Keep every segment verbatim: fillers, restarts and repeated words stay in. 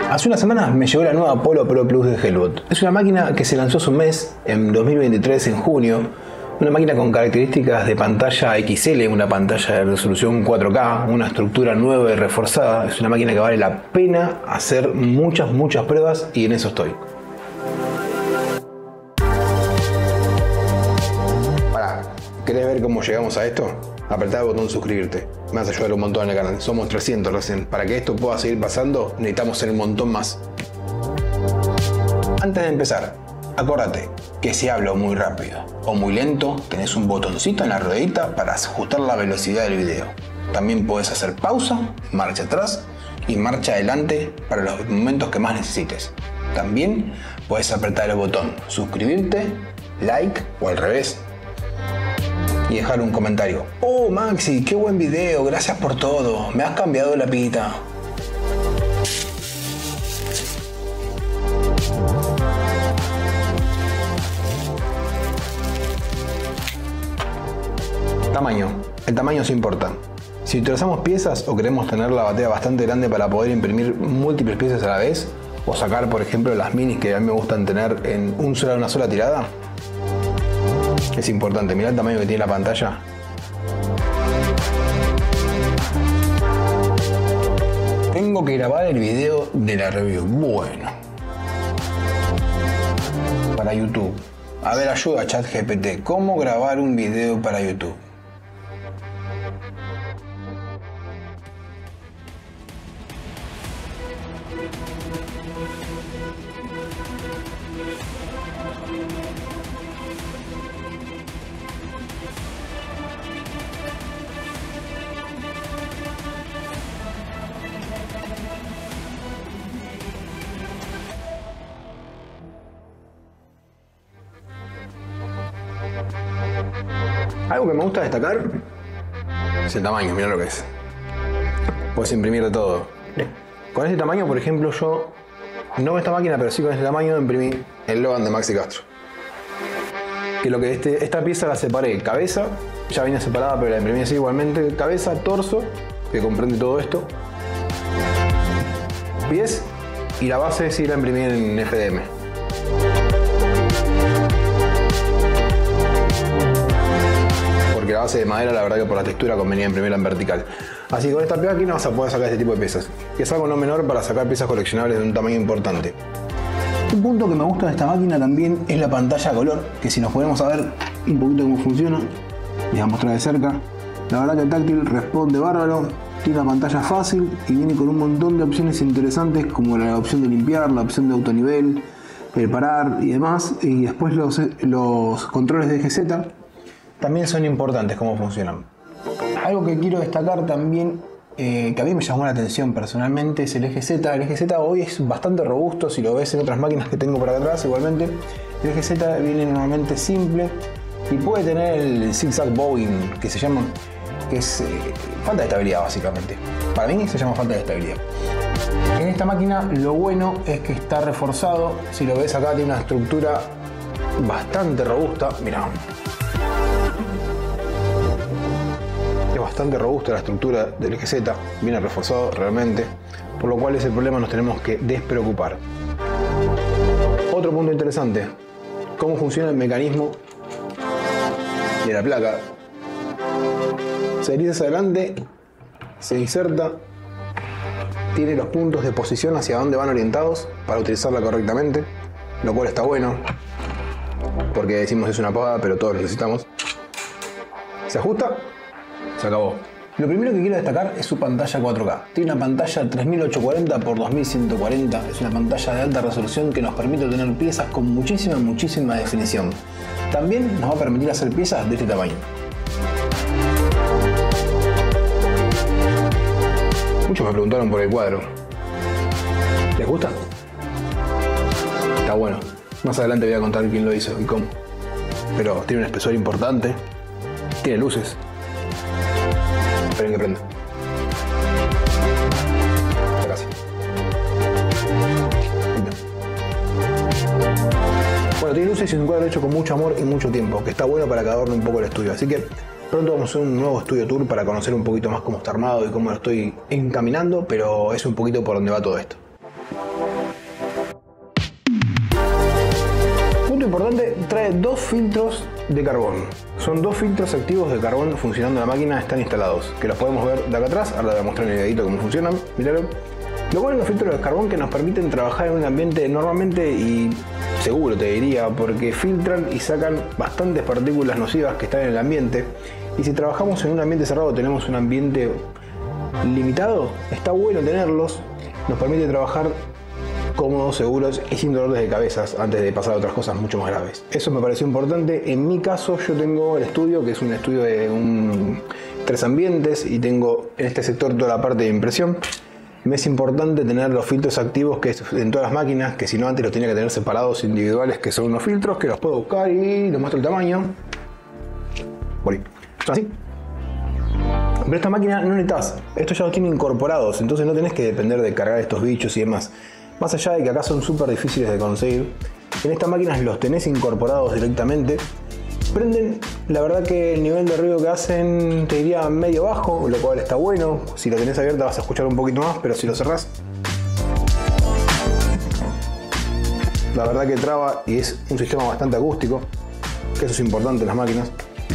Hace unas semanas me llegó la nueva Apollo Pro Plus de Hellbot. Es una máquina que se lanzó hace un mes, en dos mil veintitrés, en junio. Una máquina con características de pantalla X L, una pantalla de resolución cuatro K, una estructura nueva y reforzada. Es una máquina que vale la pena hacer muchas, muchas pruebas y en eso estoy. Pará, ¿querés ver cómo llegamos a esto? Apretá el botón suscribirte. Me vas a ayudar un montón en el canal. Somos trescientos recién. Para que esto pueda seguir pasando, necesitamos ser un montón más. Antes de empezar, acordate que si hablo muy rápido o muy lento, tenés un botoncito en la ruedita para ajustar la velocidad del video. También podés hacer pausa, marcha atrás y marcha adelante para los momentos que más necesites. También podés apretar el botón suscribirte, like o al revés, y dejar un comentario. Oh Maxi, qué buen video, gracias por todo, me has cambiado la pita. Tamaño. El tamaño sí importa. Si utilizamos piezas o queremos tener la batería bastante grande para poder imprimir múltiples piezas a la vez, o sacar por ejemplo las minis que a mí me gustan tener en un sola, una sola tirada, es importante. Mirá el tamaño que tiene la pantalla. Tengo que grabar el video de la review. Bueno. Para YouTube. A ver, ayuda a ChatGPT. ¿Cómo grabar un video para YouTube? Algo que me gusta destacar es el tamaño, mirá lo que es. Puedes imprimir de todo. Con este tamaño, por ejemplo, yo, no con esta máquina, pero sí con este tamaño, imprimí el Logan de Maxi Castro. Que lo que este, esta pieza la separé, cabeza, ya venía separada, pero la imprimí así igualmente, cabeza, torso, que comprende todo esto, pies, y la base sí la imprimí en F D M. La base de madera, la verdad que por la textura convenía imprimirla en vertical. Así que con esta máquina vas a poder sacar este tipo de piezas, que es algo no menor para sacar piezas coleccionables de un tamaño importante. Un punto que me gusta de esta máquina también es la pantalla a color, que si nos ponemos a ver un poquito cómo funciona, les voy a mostrar de cerca. La verdad que el táctil responde bárbaro, tiene una pantalla fácil y viene con un montón de opciones interesantes, como la opción de limpiar, la opción de autonivel, el parar y demás. Y después los, los controles de G Z también son importantes cómo funcionan. Algo que quiero destacar también, eh, que a mí me llamó la atención personalmente, es el eje Z. El eje Z hoy es bastante robusto, si lo ves en otras máquinas que tengo por acá atrás igualmente. El eje Z viene normalmente simple y puede tener el zigzag bowing, que se llama, que es eh, falta de estabilidad básicamente. Para mí se llama falta de estabilidad. En esta máquina lo bueno es que está reforzado. Si lo ves acá, tiene una estructura bastante robusta. Mirá. Bastante robusta la estructura del eje Z, viene reforzado realmente, por lo cual ese problema nos tenemos que despreocupar. Otro punto interesante, cómo funciona el mecanismo de la placa. Se desliza hacia adelante, se inserta, tiene los puntos de posición hacia donde van orientados para utilizarla correctamente, lo cual está bueno, porque decimos es una pavada, pero todos lo necesitamos. Se ajusta. Se acabó. Lo primero que quiero destacar es su pantalla cuatro K. Tiene una pantalla tres mil ochocientos cuarenta por dos mil ciento cuarenta. Es una pantalla de alta resolución que nos permite tener piezas con muchísima, muchísima definición. También nos va a permitir hacer piezas de este tamaño. Muchos me preguntaron por el cuadro. ¿Les gusta? Está bueno. Más adelante voy a contar quién lo hizo y cómo. Pero tiene un espesor importante. Tiene luces. Esperen que prenda. Casi. Bueno, tiene luces y un cuadro hecho con mucho amor y mucho tiempo, que está bueno para que adorne un poco el estudio. Así que pronto vamos a hacer un nuevo estudio tour para conocer un poquito más cómo está armado y cómo lo estoy encaminando, pero es un poquito por donde va todo esto. importante, trae dos filtros de carbón. Son dos filtros activos de carbón funcionando en la máquina, están instalados, que los podemos ver de acá atrás. Ahora voy a mostrar en el videito cómo funcionan, miralo. Lo bueno de los filtros de carbón que nos permiten trabajar en un ambiente normalmente y seguro, te diría, porque filtran y sacan bastantes partículas nocivas que están en el ambiente. Y si trabajamos en un ambiente cerrado, tenemos un ambiente limitado, está bueno tenerlos, nos permite trabajar cómodos, seguros y sin dolores de cabeza antes de pasar a otras cosas mucho más graves. Eso me pareció importante. En mi caso, yo tengo el estudio, que es un estudio de un, tres ambientes, y tengo en este sector toda la parte de impresión. Me es importante tener los filtros activos que es en todas las máquinas, que si no antes los tenía que tener separados individuales, que son unos filtros que los puedo buscar y les muestro el tamaño. Por ahí. Son así. Pero esta máquina no necesitas, estos ya los tienen incorporados, entonces no tenés que depender de cargar estos bichos y demás. Más allá de que acá son súper difíciles de conseguir, en estas máquinas los tenés incorporados directamente. Prenden, la verdad que el nivel de ruido que hacen te diría medio bajo, lo cual está bueno. Si lo tenés abierta vas a escuchar un poquito más, pero si lo cerrás, la verdad que traba y es un sistema bastante acústico, que eso es importante en las máquinas.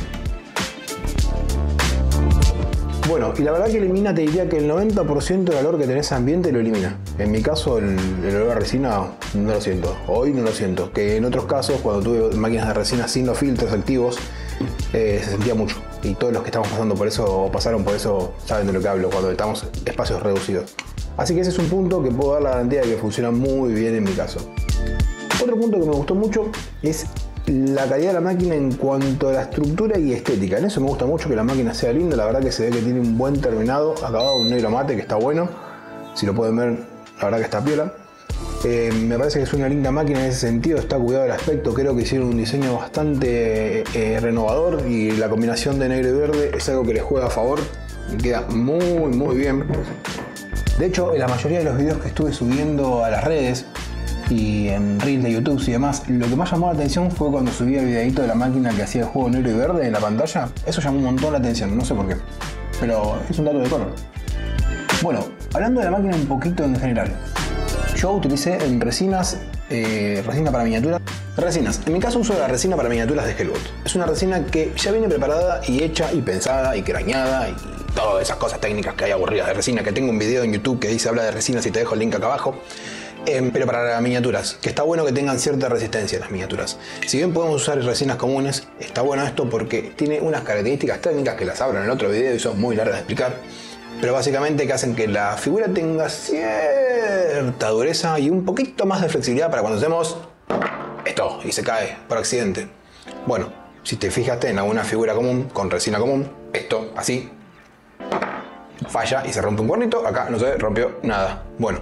Bueno, y la verdad que elimina, te diría que el noventa por ciento del olor que tenés ambiente lo elimina. En mi caso, el, el olor a resina no lo siento. Hoy no lo siento. Que en otros casos, cuando tuve máquinas de resina sin los filtros activos, eh, se sentía mucho. Y todos los que estamos pasando por eso, o pasaron por eso, saben de lo que hablo, cuando estamos en espacios reducidos. Así que ese es un punto que puedo dar la garantía de que funciona muy bien en mi caso. Otro punto que me gustó mucho es la calidad de la máquina en cuanto a la estructura y estética. En eso me gusta mucho que la máquina sea linda. La verdad que se ve que tiene un buen terminado, acabado, un negro mate que está bueno. Si lo pueden ver, la verdad que está piola. Eh, me parece que es una linda máquina en ese sentido, está cuidado el aspecto. Creo que hicieron un diseño bastante eh, renovador, y la combinación de negro y verde es algo que les juega a favor y queda muy muy bien. De hecho, en la mayoría de los videos que estuve subiendo a las redes y en reels de YouTube y demás, lo que más llamó la atención fue cuando subí el videito de la máquina que hacía el juego negro y verde en la pantalla. Eso llamó un montón la atención, no sé por qué, pero es un dato de color. Bueno, hablando de la máquina un poquito en general, yo utilicé en resinas, eh, resina para miniaturas. Resinas, en mi caso uso la resina para miniaturas de Hellbot. Es una resina que ya viene preparada y hecha y pensada y crañada y todas esas cosas técnicas que hay aburridas de resina, que tengo un video en YouTube que dice habla de resinas y te dejo el link acá abajo. Eh, pero para las miniaturas, que está bueno que tengan cierta resistencia las miniaturas. Si bien podemos usar resinas comunes, está bueno esto porque tiene unas características técnicas que las hablo en el otro video y son muy largas de explicar, pero básicamente que hacen que la figura tenga cierta dureza y un poquito más de flexibilidad para cuando hacemos esto y se cae por accidente. Bueno, si te fijaste en alguna figura común con resina común, esto así falla y se rompe un cuernito. Acá no se rompió nada. Bueno,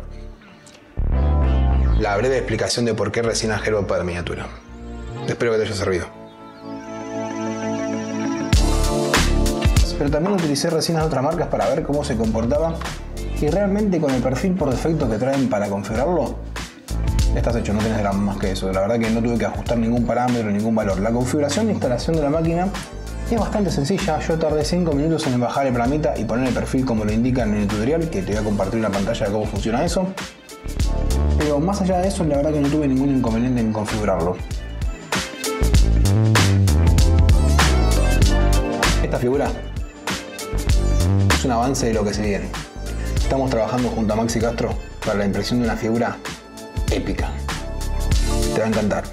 la breve explicación de por qué resina Hellbot para miniatura. Espero que te haya servido. Pero también utilicé resinas de otras marcas para ver cómo se comportaba, y realmente con el perfil por defecto que traen para configurarlo, estás hecho, no tienes drama más que eso. La verdad que no tuve que ajustar ningún parámetro, ningún valor. La configuración de instalación de la máquina es bastante sencilla. Yo tardé cinco minutos en bajar el programita y poner el perfil como lo indican en el tutorial, que te voy a compartir una pantalla de cómo funciona eso. Pero más allá de eso, la verdad que no tuve ningún inconveniente en configurarlo. Esta figura es un avance de lo que se viene. Estamos trabajando junto a Maxi Castro para la impresión de una figura épica. Te va a encantar.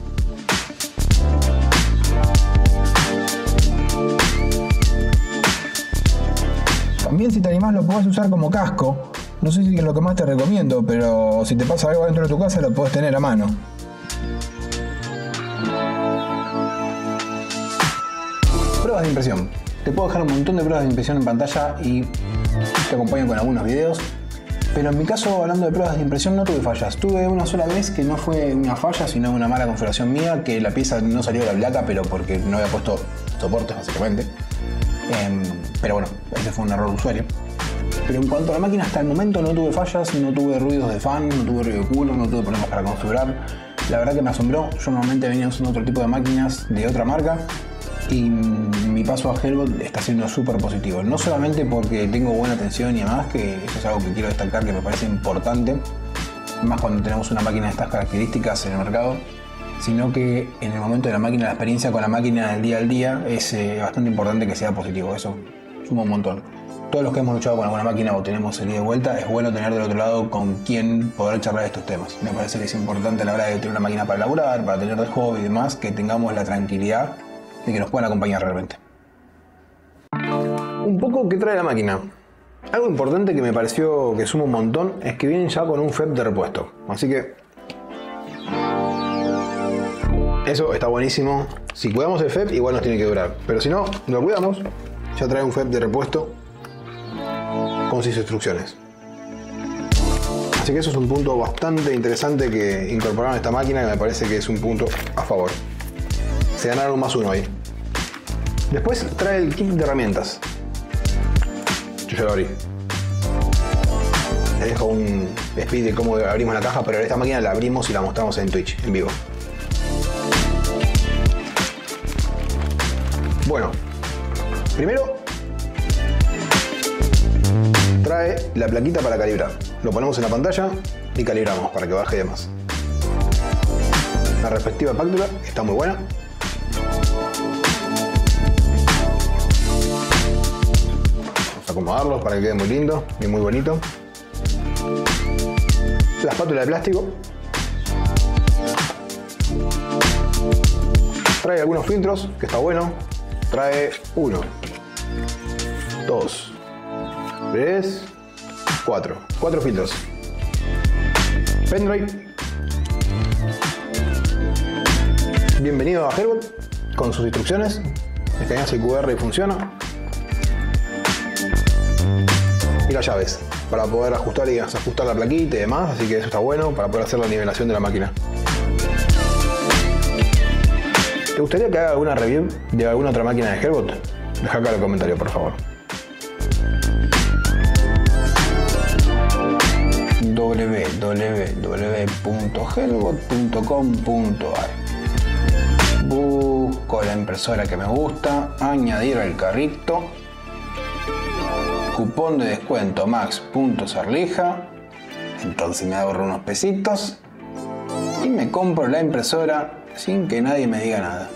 También, si te animás, lo podés usar como casco. No sé si es lo que más te recomiendo, pero si te pasa algo dentro de tu casa lo podés tener a mano. Pruebas de impresión. Te puedo dejar un montón de pruebas de impresión en pantalla y te acompaño con algunos videos. Pero en mi caso, hablando de pruebas de impresión, no tuve fallas. Tuve una sola vez que no fue una falla, sino una mala configuración mía, que la pieza no salió de la placa, pero porque no había puesto soportes, básicamente. Eh, pero bueno, ese fue un error de usuario. Pero en cuanto a la máquina, hasta el momento no tuve fallas, no tuve ruidos de fan, no tuve ruido de culo, no tuve problemas para configurar. La verdad que me asombró. Yo normalmente venía usando otro tipo de máquinas de otra marca y mi paso a Hellbot está siendo súper positivo. No solamente porque tengo buena atención y demás, que eso es algo que quiero destacar, que me parece importante, más cuando tenemos una máquina de estas características en el mercado, sino que en el momento de la máquina, la experiencia con la máquina del día al día es eh, bastante importante que sea positivo. Eso suma un montón. Todos los que hemos luchado con alguna máquina o tenemos el ida y vuelta, es bueno tener del otro lado con quien poder charlar de estos temas. Me parece que es importante a la hora de tener una máquina para laburar, para tener de hobby y demás, que tengamos la tranquilidad de que nos puedan acompañar realmente. Un poco, ¿qué trae la máquina? Algo importante que me pareció que suma un montón es que vienen ya con un F E P de repuesto. Así que eso está buenísimo. Si cuidamos el F E P, igual nos tiene que durar. Pero si no, lo cuidamos, ya trae un F E P de repuesto con sus instrucciones. Así que eso es un punto bastante interesante que incorporaron a esta máquina, que me parece que es un punto a favor. Se ganaron un más uno ahí. Después trae el kit de herramientas. Yo ya lo abrí. Les dejo un speed de cómo abrimos la caja, pero esta máquina la abrimos y la mostramos en Twitch, en vivo. Bueno, primero trae la plaquita para calibrar. Lo ponemos en la pantalla y calibramos para que baje de más. La respectiva páctula está muy buena. Vamos a acomodarlos para que quede muy lindo y muy bonito. La espátula de plástico. Trae algunos filtros, que está bueno. Trae uno, dos, tres, cuatro. Cuatro filtros. Pendrive. Bienvenido a Hellbot con sus instrucciones. Escaneas el Q R y funciona. Y las llaves para poder ajustar y desajustar la plaquita y demás. Así que eso está bueno para poder hacer la nivelación de la máquina. ¿Te gustaría que haga alguna review de alguna otra máquina de Hellbot? Deja acá en el comentario, por favor. w w w punto hellbot punto com punto a r. Busco la impresora que me gusta, añadir al carrito, cupón de descuento max.sarlija, entonces me ahorro unos pesitos y me compro la impresora sin que nadie me diga nada.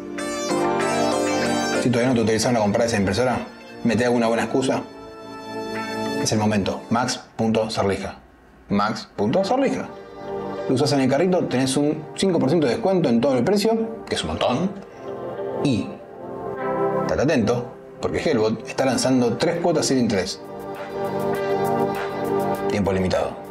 Si todavía no te utilizaron a comprar esa impresora, mete alguna buena excusa. Es el momento. max.sarlija. max.sarlija. Lo usas en el carrito, tenés un cinco por ciento de descuento en todo el precio, que es un montón. Y, estate atento, porque Hellbot está lanzando tres cuotas sin interés. Tiempo limitado.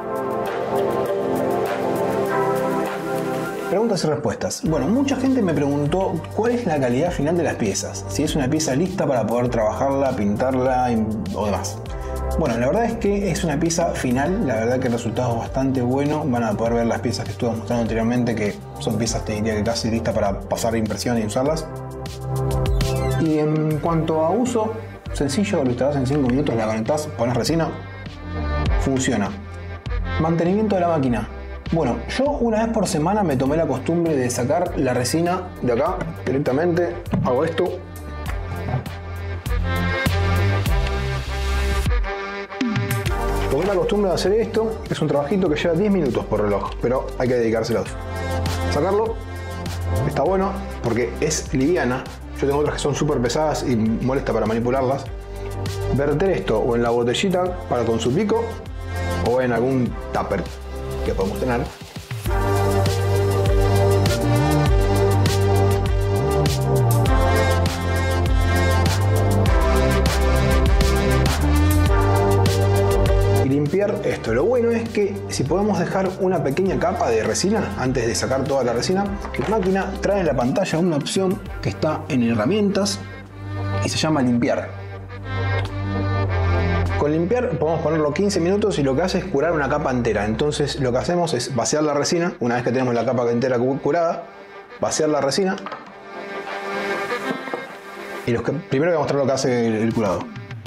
Preguntas y respuestas. Bueno, mucha gente me preguntó cuál es la calidad final de las piezas. Si es una pieza lista para poder trabajarla, pintarla o demás. Bueno, la verdad es que es una pieza final. La verdad que el resultado es bastante bueno. Van a poder ver las piezas que estuve mostrando anteriormente, que son piezas, te diría que casi listas para pasar impresión y usarlas. Y en cuanto a uso, sencillo, lo instalás en cinco minutos, la conectás, pones resina, funciona. Mantenimiento de la máquina. Bueno, yo una vez por semana me tomé la costumbre de sacar la resina de acá directamente. Hago esto. Tomé la costumbre de hacer esto. Es un trabajito que lleva diez minutos por reloj, pero hay que dedicárselos. Sacarlo está bueno porque es liviana. Yo tengo otras que son súper pesadas y molesta para manipularlas. Verter esto o en la botellita para con su pico o en algún tupper que podemos tener. Y limpiar esto. Lo bueno es que si podemos dejar una pequeña capa de resina antes de sacar toda la resina, la máquina trae en la pantalla una opción que está en herramientas y se llama limpiar. Con limpiar podemos ponerlo quince minutos y lo que hace es curar una capa entera. Entonces lo que hacemos es vaciar la resina. Una vez que tenemos la capa entera curada, vaciar la resina. Y los que, primero voy a mostrar lo que hace el, el curado.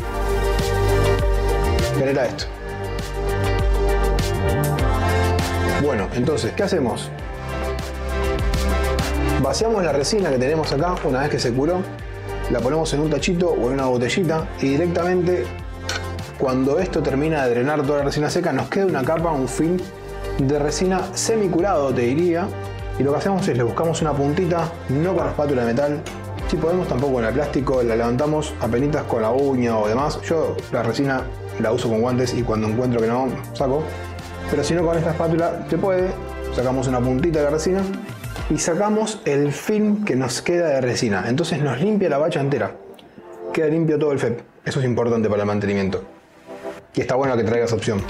Genera esto. Bueno, entonces, ¿qué hacemos? Vaciamos la resina que tenemos acá una vez que se curó. La ponemos en un tachito o en una botellita y directamente, cuando esto termina de drenar toda la resina seca, nos queda una capa, un film de resina semicurado, te diría, Y lo que hacemos es le buscamos una puntita, no con la espátula de metal. Si podemos tampoco con el plástico, la levantamos apenitas con la uña o demás. Yo la resina la uso con guantes y cuando encuentro que no, saco. Pero si no, con esta espátula se puede. Sacamos una puntita de la resina y sacamos el film que nos queda de resina. Entonces nos limpia la bacha entera. Queda limpio todo el F E P. Eso es importante para el mantenimiento. Y está bueno que traiga esa opción.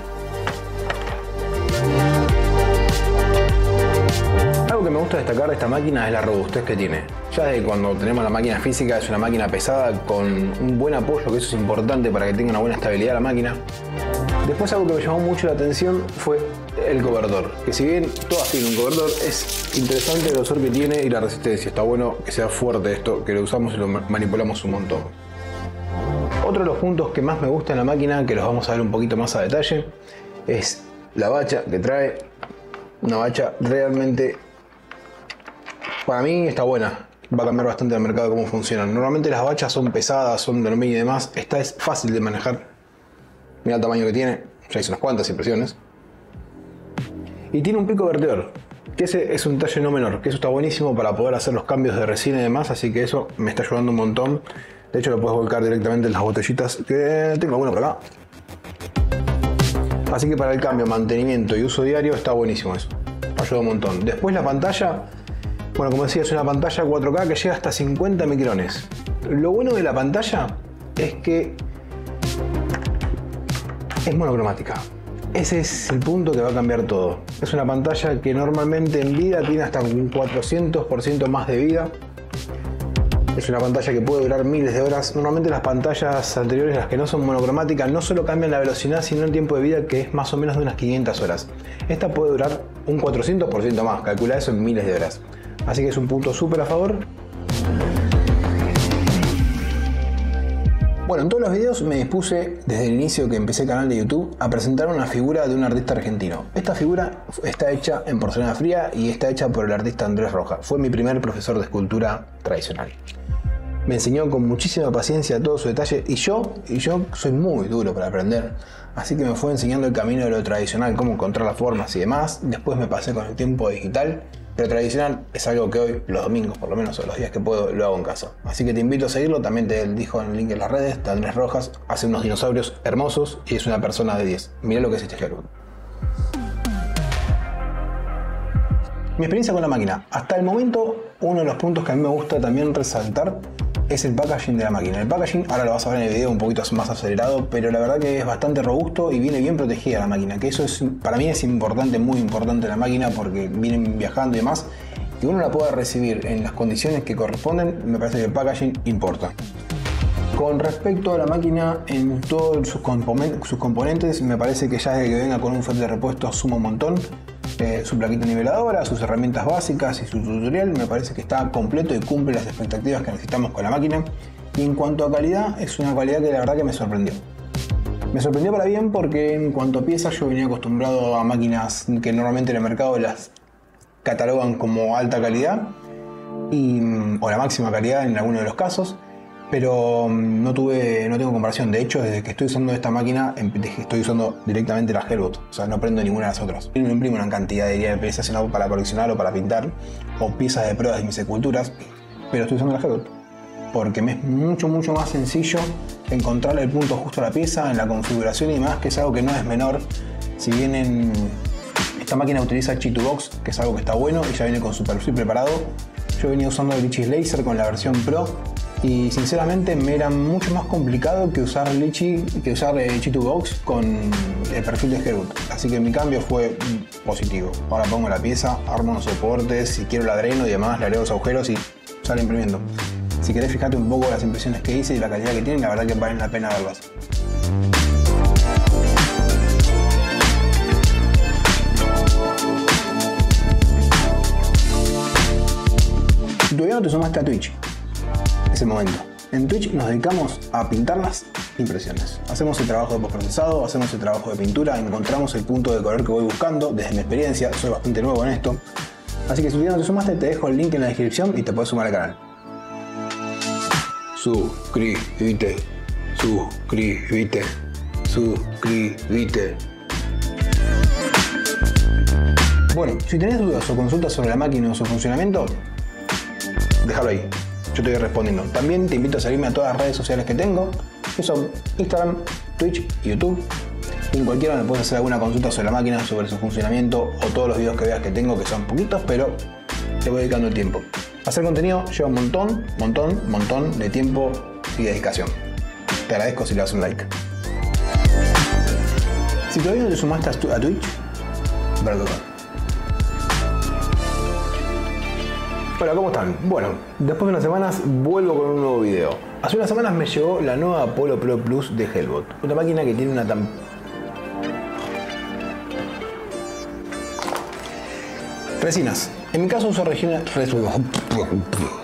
Algo que me gusta destacar de esta máquina es la robustez que tiene. Ya desde cuando tenemos la máquina física es una máquina pesada con un buen apoyo, que eso es importante para que tenga una buena estabilidad la máquina. Después algo que me llamó mucho la atención fue el cobertor, que si bien todas tienen un cobertor, es interesante el grosor que tiene y la resistencia. Está bueno que sea fuerte esto, que lo usamos y lo manipulamos un montón. Otro de los puntos que más me gusta en la máquina, que los vamos a ver un poquito más a detalle, es la bacha que trae. Una bacha realmente, para mí está buena. Va a cambiar bastante el mercado de cómo funcionan. Normalmente las bachas son pesadas, son de aluminio y demás. Esta es fácil de manejar. Mira el tamaño que tiene. Ya hice unas cuantas impresiones. Y tiene un pico vertedor, que ese es un detalle no menor, que eso está buenísimo para poder hacer los cambios de resina y demás, así que eso me está ayudando un montón. De hecho lo puedes volcar directamente en las botellitas que tengo alguna por acá. Así que para el cambio, mantenimiento y uso diario está buenísimo eso. Ayuda un montón. Después la pantalla, bueno, como decía, es una pantalla cuatro K que llega hasta cincuenta micrones. Lo bueno de la pantalla es que es monocromática. Ese es el punto que va a cambiar todo. Es una pantalla que normalmente en vida tiene hasta un cuatrocientos por ciento más de vida. Es una pantalla que puede durar miles de horas. Normalmente las pantallas anteriores, las que no son monocromáticas, no solo cambian la velocidad, sino el tiempo de vida, que es más o menos de unas quinientas horas. Esta puede durar un cuatrocientos por ciento más. Calcula eso en miles de horas. Así que es un punto súper a favor. Bueno, en todos los videos me dispuse, desde el inicio que empecé el canal de YouTube, a presentar una figura de un artista argentino. Esta figura está hecha en porcelana fría y está hecha por el artista Andrés Rojas. Fue mi primer profesor de escultura tradicional. Me enseñó con muchísima paciencia todo su detalle y yo, y yo soy muy duro para aprender. Así que me fue enseñando el camino de lo tradicional, cómo encontrar las formas y demás. Después me pasé con el tiempo digital. Pero tradicional es algo que hoy, los domingos por lo menos, o los días que puedo, lo hago en casa. Así que te invito a seguirlo, también te dijo en el link en las redes, de Andrés Rojas, hace unos dinosaurios hermosos y es una persona de diez. Mirá lo que es este Herwood. Mi experiencia con la máquina. Hasta el momento, uno de los puntos que a mí me gusta también resaltar es el packaging de la máquina. El packaging, ahora lo vas a ver en el video un poquito más acelerado, pero la verdad que es bastante robusto y viene bien protegida la máquina, que eso es, para mí es importante, muy importante la máquina, porque vienen viajando y demás, que uno la pueda recibir en las condiciones que corresponden. Me parece que el packaging importa. Con respecto a la máquina, en todos sus, componen sus componentes, me parece que ya desde que venga con un F E P de repuesto suma un montón. Eh, su plaquita niveladora, sus herramientas básicas y su tutorial me parece que está completo y cumple las expectativas que necesitamos con la máquina. Y en cuanto a calidad, es una calidad que la verdad que me sorprendió. Me sorprendió para bien porque en cuanto a piezas yo venía acostumbrado a máquinas que normalmente en el mercado las catalogan como alta calidad y, o la máxima calidad en algunos de los casos. Pero no tuve, no tengo comparación. De hecho, desde que estoy usando esta máquina, estoy usando directamente la Herwood. O sea, no prendo ninguna de las otras. No imprimo una cantidad de piezas, sino para coleccionar o para pintar, o piezas de pruebas de mis esculturas. Pero estoy usando la Herwood porque me es mucho, mucho más sencillo encontrar el punto justo a la pieza, en la configuración y demás, que es algo que no es menor. Si bien en esta máquina utiliza Chi dos Box, que es algo que está bueno y ya viene con su perfil preparado, yo venía usando el Litchi Laser con la versión Pro. Y sinceramente me era mucho más complicado que usar Litchi, que usar eh, Chi dos Box con el perfil de Herwood. Así que mi cambio fue positivo. Ahora pongo la pieza, armo los soportes, si quiero la dreno y demás, le agrego los agujeros y sale imprimiendo. Si querés fijarte un poco las impresiones que hice y la calidad que tienen, la verdad que valen la pena verlas. Todavía no te sumaste a Twitch. Es el momento. En Twitch nos dedicamos a pintar las impresiones. Hacemos el trabajo de postprocesado, hacemos el trabajo de pintura, encontramos el punto de color que voy buscando. Desde mi experiencia, soy bastante nuevo en esto. Así que si todavía no te sumaste, te dejo el link en la descripción y te puedes sumar al canal. Suscríbete, suscríbete, suscríbete. Bueno, si tenés dudas o consultas sobre la máquina o su funcionamiento, déjalo ahí. Yo te voy respondiendo. También te invito a seguirme a todas las redes sociales que tengo, que son Instagram, Twitch y YouTube. Y en cualquiera me puedes hacer alguna consulta sobre la máquina, sobre su funcionamiento o todos los videos que veas que tengo, que son poquitos, pero te voy dedicando el tiempo. Hacer contenido lleva un montón, montón, montón de tiempo y dedicación. Te agradezco si le das un like. Si todavía no te sumaste a Twitch, perdón. Hola, ¿cómo están? Bueno, después de unas semanas vuelvo con un nuevo video. Hace unas semanas me llegó la nueva Apollo Pro Plus de Hellbot. Una máquina que tiene una tan... Resinas. En mi caso uso resinas...